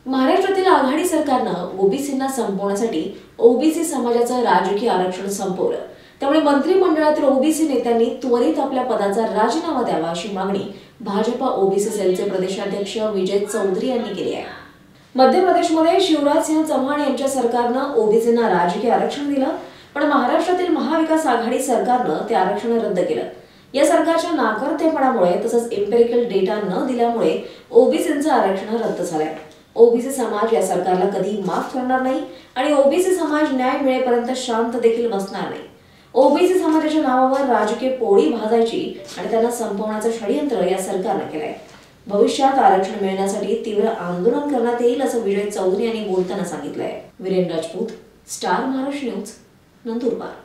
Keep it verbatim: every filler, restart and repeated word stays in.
महाराष्ट्रातील आघाडी सरकारनं ओबीसींना संपवण्यासाठी ओबीसी समाजाचं राजकीय आरक्षण संपवलं। त्यामुळे मंत्रिमंडळातील ओबीसी नेत्यांनी त्वरित आपल्या पदाचा राजीनामा द्यावा अशी मागणी भाजपा ओबीसी सेलचे प्रदेशाध्यक्ष विजय चौधरी यांनी केली आहे। मध्य प्रदेशमध्ये शिवराज सिंह चौहान यांच्या सरकारनं ओबीसींना राजकीय आरक्षण दिलं, पण महाराष्ट्रातील महाविकास आघाडी सरकारनं ते आरक्षण रद्द केलं। या सरकारच्या नाकर्तेपणामुळे तसंच एम्पिरिकल डेटा न दिल्यामुळे ओबीसींचं आरक्षण रद्द झालंय। ओबीसी समाज या सरकारला कधी माफ करणार नाही आणि ओबीसी समाज न्याय मिळेपर्यंत शांत देखील बसणार नाही। ओबीसी समाजाच्या नावावर राजकीय पोळी भाजायची आणि त्यांना संपवण्याचं षडयंत्र या सरकारने केलंय। भविष्यात आरक्षण मिळण्यासाठी तीव्र आंदोलन करण्यात येईल असं विजय चौधरी यांनी बोलताना सांगितलंय। Viren Rajput, star Maharashtra news, Nandurbar.